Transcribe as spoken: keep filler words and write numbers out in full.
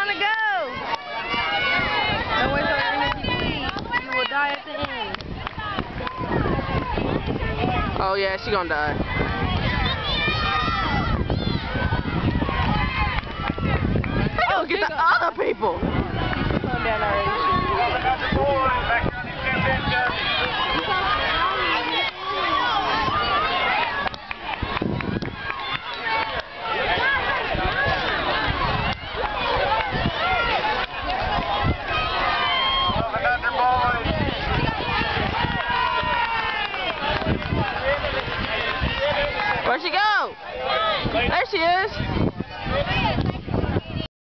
want to go. Don't waste your energy, please. You will die at the end. Oh yeah, she gonna die. Oh, get the other people. Calm down already. Where'd she go? There she is.